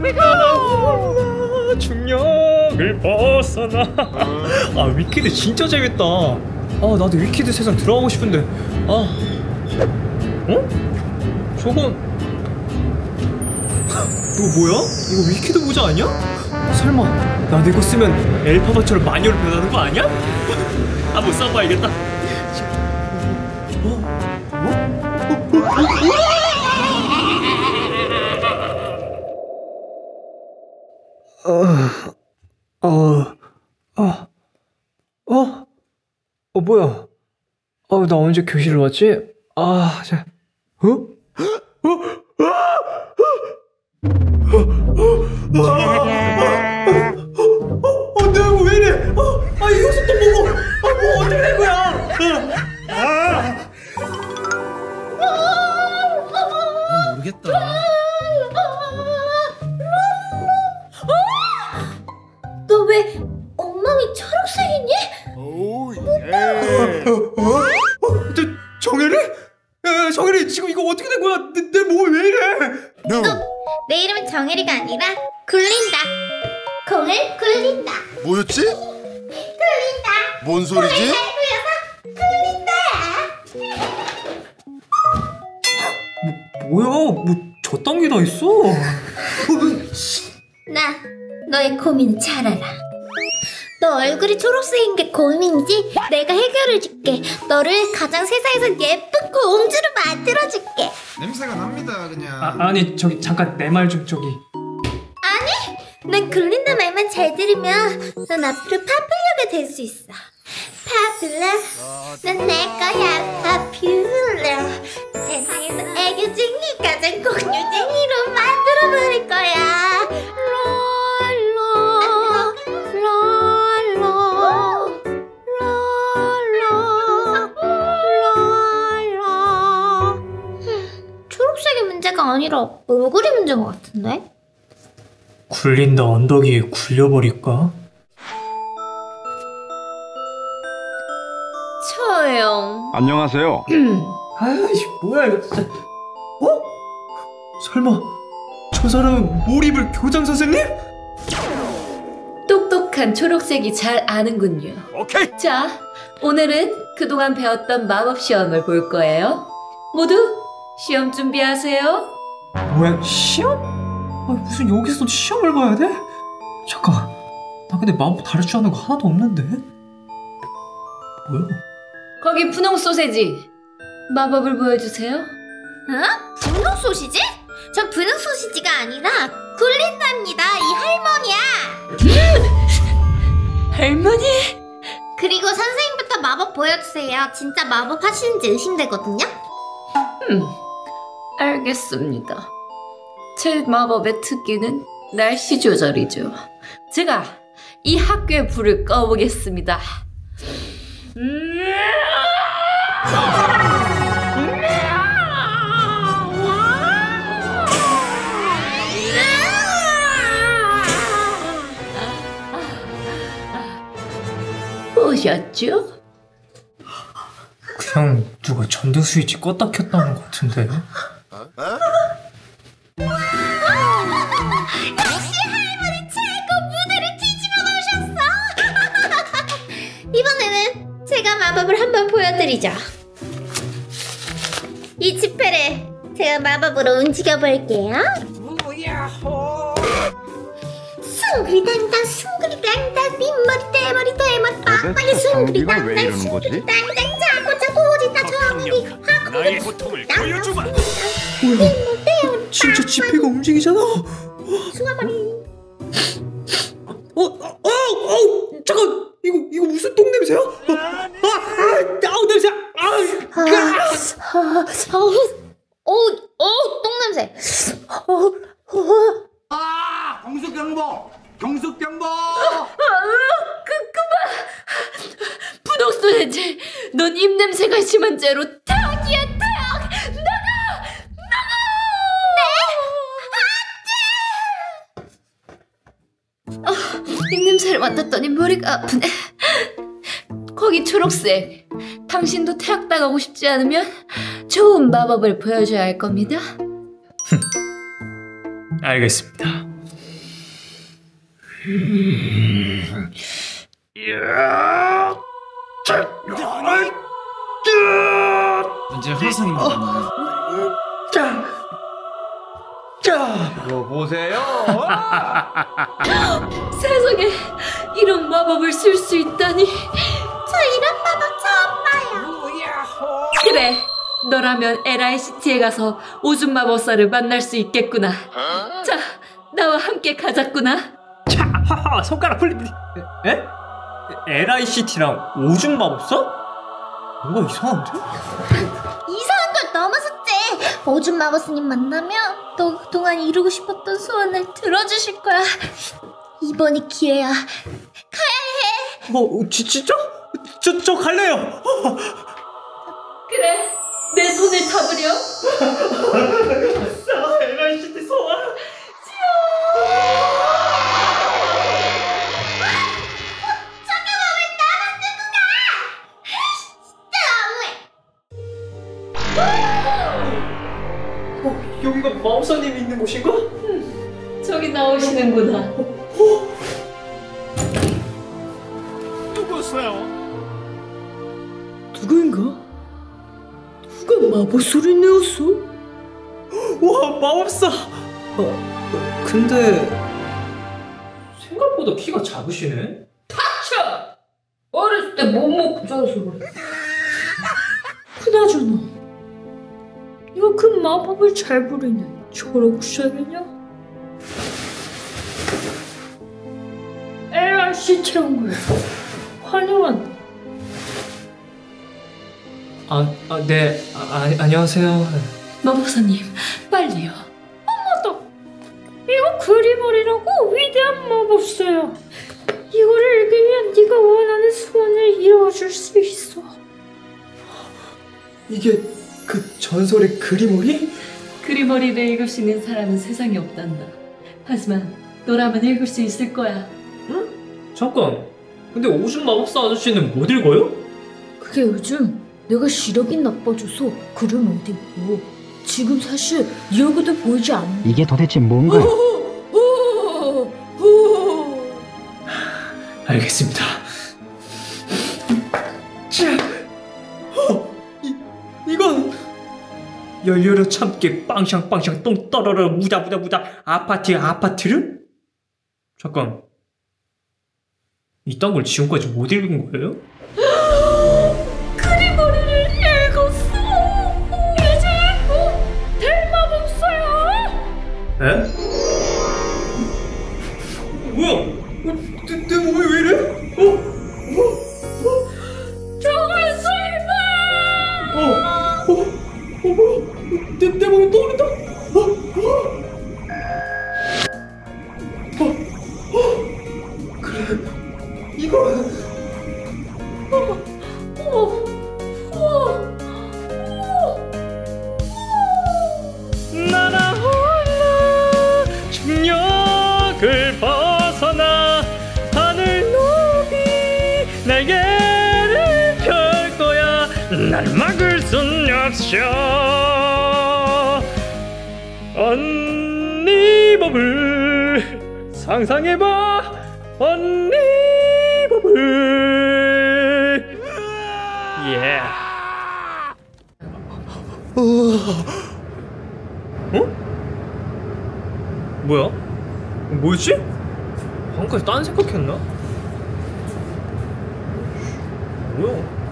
중력을 벗어나. 아, 위키드 진짜 재밌다. 아, 나도 위키드 세상 들어가고 싶은데. 아, 저건 이거 뭐야? 이거 위키드 모자 아니야? 설마 나도 이거 쓰면 엘파바처럼 마녀로 변하는 거 아니야? 한번 써봐야겠다. 뭐야? 나 언제 교실을 왔지? 내가 왜 이래? 이 녀석 또 뭐고? 뭐 어떻게 된 거야? 모르겠다. 너 왜 엉망이 초록색이니? 정혜리? 정혜리 지금 이거 어떻게 된 거야? 내 몸이 왜 이래? 내 이름은 정혜리가 아니라 굴린다. 공을 굴린다. 뭐였지? 굴린다. 뭔 소리지? 잘 굴려서 굴린다. 뭐야? 뭐 저딴 게 다 있어? 나 너의 고민을 잘 알아. 너 얼굴이 초록색인 게 고민이지? 내가 해결해줄게. 너를 가장 세상에서 예쁜 공주로 만들어줄게. 냄새가 납니다 그냥. 아니 저기 잠깐 내 말 좀 저기. 아니, 난 굴린다 말만 잘 들으면 넌 앞으로 파퓰러가 될 수 있어. 파퓰러, 넌 내 거야. 파퓰러, 세상에서 애교쟁이 가장 공주쟁이로 만들어버릴 거야. 초록색이 문제가 아니라 얼굴이 문제인 것 같은데? 굴린다 언덕 위에 굴려버릴까? 저요. 안녕하세요. 아이씨 뭐야 이거 진짜. 설마 저 사람은 몰입을 교장 선생님? 똑똑한 초록색이 잘 아는군요. 오케이. 자, 오늘은 그동안 배웠던 마법 시험을 볼 거예요. 모두 시험 준비하세요. 뭐야 시험? 무슨 여기서 시험을 봐야 돼? 잠깐 나 근데 마법 다룰 줄 아는 거 하나도 없는데? 뭐야? 거기 분홍 소세지 마법을 보여주세요. 분홍 소시지? 전 분홍 소시지가 아니라 굴린다입니다. 이 할머니야. 할머니? 그리고 선생님부터 마법 보여주세요. 진짜 마법 하시는지 의심되거든요. 알겠습니다. 제 마법의 특기는 날씨 조절이죠. 제가 이 학교의 불을 꺼보겠습니다. 보셨죠? 그냥 누가 전등 스위치 껐다 켰다 하는 것 같은데? 역시 할머니 최고 무대를 뒤집어 놓으셨어. 이번에는 제가 마법을 한번 보여드리죠. 이 지폐를 제가 마법으로 움직여 볼게요. 숭구리당당 숭구리당당 빗머리 대머리 대머리 빵빵이 숭구리당당 숭구리당당 자고 오진다 정일이 나의 고통을 보여주마. 진짜 지폐가 움직이잖아. 숭아머리. 잠깐 이거 무슨 똥 냄새야? 냄새. 똥 냄새. 경숙경보. 그만! 분홍 소세지, 넌 입냄새가 심한 죄로 태학이야 태학! 나가! 입냄새를 맡았더니 머리가 아프네. 거기 초록색, 당신도 태학당하고 싶지 않으면 좋은 마법을 보여줘야 할 겁니다. 알겠습니다. 이제 화성입니다. 이거 보세요. 세상에 이런 마법을 쓸 수 있다니. 저 이런 마법 처음 봐요. 그래, 너라면 LICT에 가서 오줌 마법사를 만날 수 있겠구나. 자, 나와 함께 가자꾸나. 자, 하하, 손가락 풀리. 에? LICT랑 오줌 마법사? 뭔가 이상한데? 이상한 걸 넘어섰지. 오줌 마법스님 만나면 너 그동안 이루고 싶었던 소원을 들어주실 거야. 이번이 기회야. 진짜? 저 갈래요. 그래, 내 손을 잡으렴. LICT 소원. 여기가 마법사님이 있는 곳인가? 저기 나오시는구나. 누구인가? 누가 마법 소리 내었어? 와, 마법사! 근데 생각보다 키가 작으시네? 차! 어렸을 때 못 먹고 자라서 그래. 그나저나 네가 그 마법을 잘 부리는 초록색이냐? LRCT 온 거야. 환영한다. 네, 안녕하세요. 마법사님, 빨리요. 이거 그리머리라고 위대한 마법사야. 이거를 읽으면 네가 원하는 소원을 이루어줄 수 있어. 이게 그 전설의 그리머리? 그리머리를 읽을 수 있는 사람은 세상에 없단다. 하지만 너라면 읽을 수 있을 거야. 잠깐, 근데 오줌 마법사 아저씨는 못 읽어요? 그게 요즘 내가 시력이 나빠져서 글을 못 읽고 지금 사실 네 얼굴도 보이지 않는. 이게 도대체 뭔가요? 알겠습니다. 이건 열려라 참깨 빵샹빵샹 똥 떨어라 무다무다무다 아파트를? 잠깐, 이딴 걸 지금까지 못 읽은 거예요? 그리머리를 읽었어. 이제 대마법사야. 에? 뭐야? 내 몸이 왜 이래? 정말 슬퍼. 뭐야? 내 몸이 떠오른다? 그래, 이거. 날아올라 중력을 벗어나 하늘 높이 날개를 펼 거야. 날 막을 순 없어. 언니 법을 상상해봐. 언니 법을. 예. 뭐야? 뭐였지? 방금까지 딴 생각했나? 뭐야?